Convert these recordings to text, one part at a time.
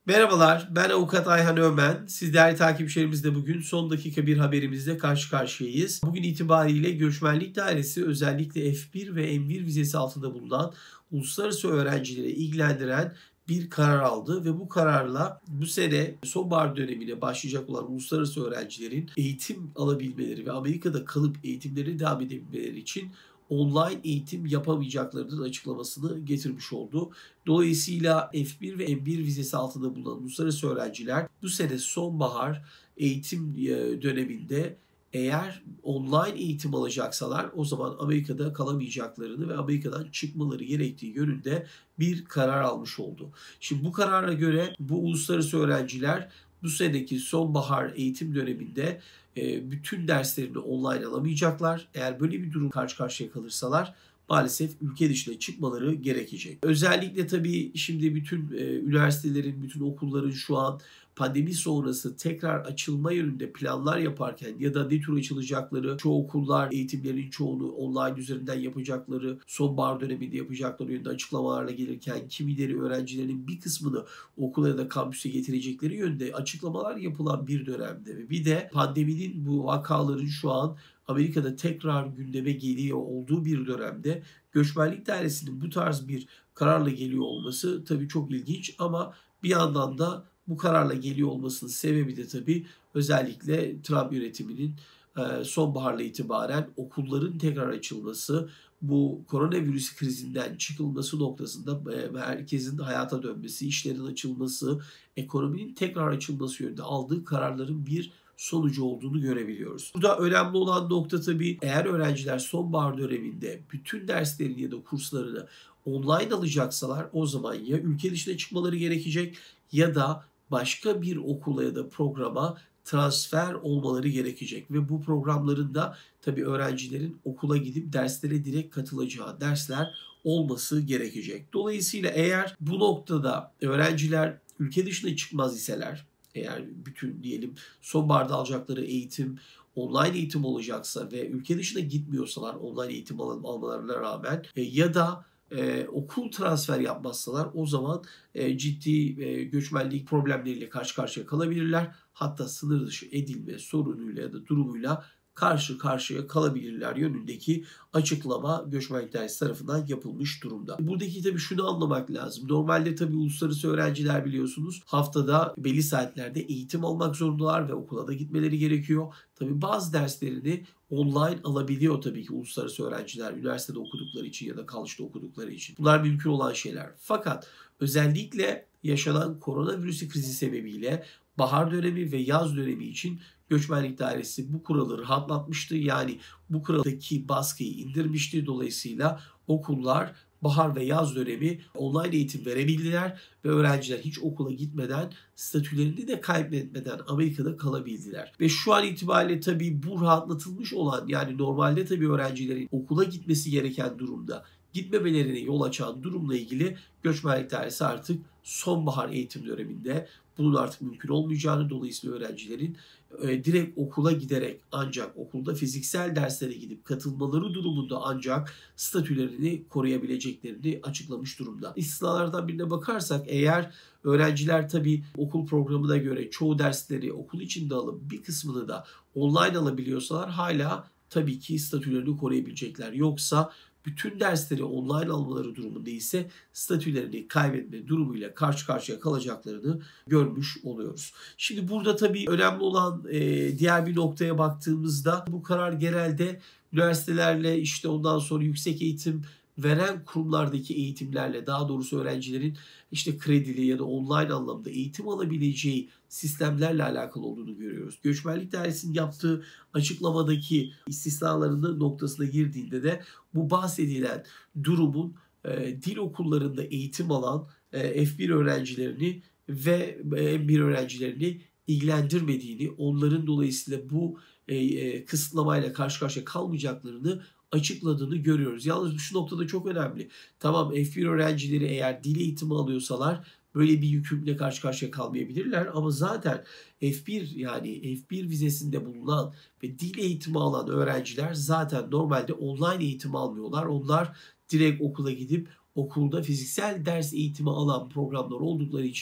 Merhabalar, ben Avukat Ayhan Ömen. Siz değerli takipçilerimizle bugün son dakika bir haberimizle karşı karşıyayız. Bugün itibariyle Göçmenlik Dairesi özellikle F1 ve M1 vizesi altında bulunan uluslararası öğrencileri ilgilendiren bir karar aldı ve bu kararla bu sene sonbahar dönemine başlayacak olan uluslararası öğrencilerin eğitim alabilmeleri ve Amerika'da kalıp eğitimlerine devam edebilmeleri için online eğitim yapamayacaklarının açıklamasını getirmiş oldu. Dolayısıyla F1 ve M1 vizesi altında bulunan uluslararası öğrenciler bu sene sonbahar eğitim döneminde eğer online eğitim alacaksalar o zaman Amerika'da kalamayacaklarını ve Amerika'dan çıkmaları gerektiği yönünde bir karar almış oldu. Şimdi bu karara göre bu uluslararası öğrenciler bu seneki sonbahar eğitim döneminde bütün derslerini online alamayacaklar. Eğer böyle bir durum karşı karşıya kalırsalar maalesef ülke dışına çıkmaları gerekecek. Özellikle tabii şimdi bütün üniversitelerin, bütün okulların şu an pandemi sonrası tekrar açılma yönünde planlar yaparken ya da ne tür açılacakları, çoğu okullar eğitimlerin çoğunu online üzerinden yapacakları, sonbahar döneminde yapacakları yönünde açıklamalarla gelirken kimileri öğrencilerin bir kısmını okula ya da kampüse getirecekleri yönde açıklamalar yapılan bir dönemde ve bir de pandeminin bu vakaların şu an Amerika'da tekrar gündeme geliyor olduğu bir dönemde Göçmenlik Dairesi'nin bu tarz bir kararla geliyor olması tabii çok ilginç ama bir yandan da bu kararla geliyor olmasının sebebi de tabii özellikle Trump yönetiminin sonbaharla itibaren okulların tekrar açılması, bu koronavirüs krizinden çıkılması noktasında herkesin hayata dönmesi, işlerin açılması, ekonominin tekrar açılması yönünde aldığı kararların bir sonucu olduğunu görebiliyoruz. Burada önemli olan nokta tabii eğer öğrenciler sonbahar döneminde bütün derslerini ya da kurslarını online alacaksalar o zaman ya ülke dışına çıkmaları gerekecek ya da başka bir okula ya da programa transfer olmaları gerekecek ve bu programların da tabii öğrencilerin okula gidip derslere direkt katılacağı dersler olması gerekecek. Dolayısıyla eğer bu noktada öğrenciler ülke dışına çıkmaz iseler, eğer bütün diyelim sonbaharda alacakları eğitim online eğitim olacaksa ve ülke dışına gitmiyorsalar online eğitim almalarına rağmen ya da okul transfer yapmazsalar o zaman ciddi göçmenlik problemleriyle karşı karşıya kalabilirler. Hatta sınır dışı edilme sorunuyla ya da durumuyla karşı karşıya kalabilirler yönündeki açıklama Göçmenlik Dairesi tarafından yapılmış durumda. Buradaki tabii şunu anlamak lazım. Normalde tabii uluslararası öğrenciler biliyorsunuz haftada belli saatlerde eğitim almak zorundalar ve okula da gitmeleri gerekiyor. Tabii bazı derslerini online alabiliyor tabii ki uluslararası öğrenciler üniversitede okudukları için ya da college'da okudukları için. Bunlar mümkün olan şeyler. Fakat özellikle yaşanan koronavirüs krizi sebebiyle bahar dönemi ve yaz dönemi için Göçmenlik Dairesi bu kuralı rahatlatmıştı. Yani bu kuraldaki baskıyı indirmişti. Dolayısıyla okullar bahar ve yaz dönemi online eğitim verebildiler ve öğrenciler hiç okula gitmeden statülerini de kaybetmeden Amerika'da kalabildiler. Ve şu an itibariyle tabii bu rahatlatılmış olan yani normalde tabii öğrencilerin okula gitmesi gereken durumda gitmemelerine yol açan durumla ilgili Göçmenlik Dairesi artık sonbahar eğitim döneminde bunun artık mümkün olmayacağını dolayısıyla öğrencilerin direkt okula giderek ancak okulda fiziksel derslere gidip katılmaları durumunda ancak statülerini koruyabileceklerini açıklamış durumda. İstisnalardan birine bakarsak eğer öğrenciler tabii okul programına göre çoğu dersleri okul içinde alıp bir kısmını da online alabiliyorsalar hala tabii ki statülerini koruyabilecekler. Yoksa bütün dersleri online almaları durumunda ise statülerini kaybetme durumuyla karşı karşıya kalacaklarını görmüş oluyoruz. Şimdi burada tabii önemli olan diğer bir noktaya baktığımızda bu karar genelde üniversitelerle işte ondan sonra yüksek eğitim veren kurumlardaki eğitimlerle daha doğrusu öğrencilerin işte kredili ya da online anlamda eğitim alabileceği sistemlerle alakalı olduğunu görüyoruz. Göçmenlik Dairesi'nin yaptığı açıklamadaki istisnalarının noktasına girdiğinde de bu bahsedilen durumun dil okullarında eğitim alan F1 öğrencilerini ve M1 öğrencilerini ilgilendirmediğini, onların dolayısıyla bu kısıtlamayla karşı karşıya kalmayacaklarını açıkladığını görüyoruz. Yalnız şu noktada çok önemli. Tamam F1 öğrencileri eğer dil eğitimi alıyorsalar böyle bir yükümle karşı karşıya kalmayabilirler ama zaten F1 yani F1 vizesinde bulunan ve dil eğitimi alan öğrenciler zaten normalde online eğitim almıyorlar. Onlar direkt okula gidip okulda fiziksel ders eğitimi alan programlar oldukları için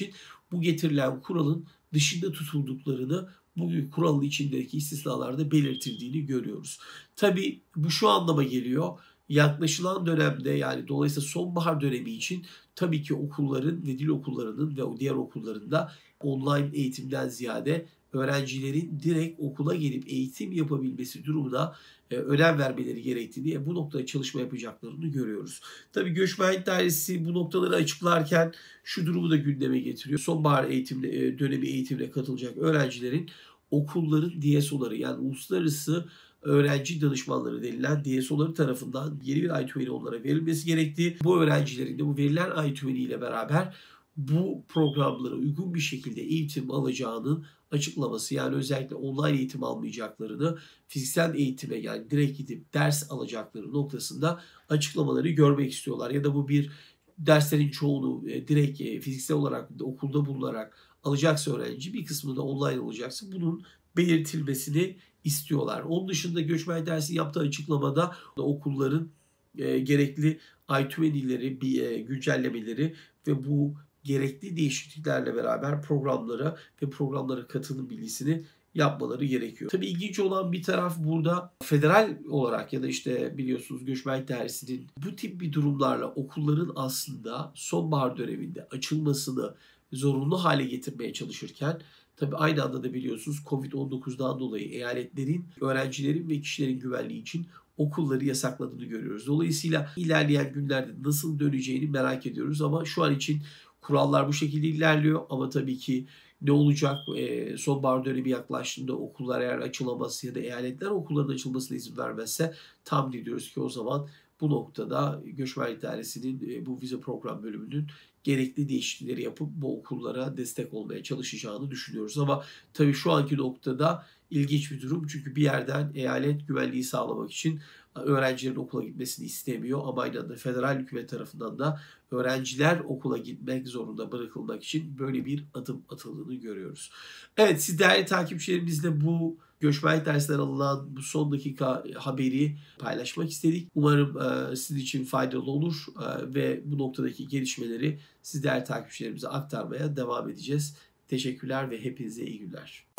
bu getirilen kuralın dışında tutulduklarını bugün kuralın içindeki istisnalarda belirtildiğini görüyoruz. Tabii bu şu anlama geliyor. Yaklaşılan dönemde, yani dolayısıyla sonbahar dönemi için tabii ki okulların ve dil okullarının ve o diğer okullarında online eğitimden ziyade öğrencilerin direkt okula gelip eğitim yapabilmesi durumuna önem vermeleri gerektiğini, bu noktada çalışma yapacaklarını görüyoruz. Tabii Göçmenlik Dairesi bu noktaları açıklarken şu durumu da gündeme getiriyor. Sonbahar dönemi eğitimine katılacak öğrencilerin okulların DSO'ları, yani uluslararası öğrenci danışmanları denilen DSO'ları tarafından yeni bir I-20 onlara verilmesi gerektiği, bu öğrencilerin de bu verilen I-20 ile beraber bu programlara uygun bir şekilde eğitim alacağının açıklaması, yani özellikle online eğitim almayacaklarını, fiziksel eğitime, yani direkt gidip ders alacakları noktasında açıklamaları görmek istiyorlar. Ya da bu bir derslerin çoğunu direkt fiziksel olarak okulda bulunarak alacaksa öğrenci, bir kısmı da online olacaksa bunun belirtilmesini istiyorlar. Onun dışında Göçmen Dersi yaptığı açıklamada okulların gerekli I-20'leri, güncellemeleri ve bu gerekli değişikliklerle beraber programlara katılım bilgisini yapmaları gerekiyor. Tabii ilginç olan bir taraf burada, federal olarak ya da işte biliyorsunuz Göçmenlik Dairesi'nin bu tip bir durumlarla okulların aslında sonbahar döneminde açılmasını zorunlu hale getirmeye çalışırken, tabii aynı anda da biliyorsunuz Covid-19'dan dolayı eyaletlerin, öğrencilerin ve kişilerin güvenliği için okulları yasakladığını görüyoruz. Dolayısıyla ilerleyen günlerde nasıl döneceğini merak ediyoruz ama şu an için kurallar bu şekilde ilerliyor. Ama tabii ki ne olacak sonbahar dönemi yaklaştığında okullar eğer açılamazsa ya da eyaletler okulların açılmasına izin vermezse tahmin ediyoruz ki o zaman bu noktada Göçmenlik Dairesi'nin bu vize program bölümünün gerekli değişiklikleri yapıp bu okullara destek olmaya çalışacağını düşünüyoruz. Ama tabii şu anki noktada ilginç bir durum. Çünkü bir yerden eyalet güvenliği sağlamak için öğrencilerin okula gitmesini istemiyor. Ama aynı anda federal hükümet tarafından da öğrenciler okula gitmek zorunda bırakılmak için böyle bir adım atıldığını görüyoruz. Evet, siz değerli takipçilerimizle bu Göçmenlik Dersinden alınan bu son dakika haberi paylaşmak istedik. Umarım sizin için faydalı olur ve bu noktadaki gelişmeleri siz değerli takipçilerimize aktarmaya devam edeceğiz. Teşekkürler ve hepinize iyi günler.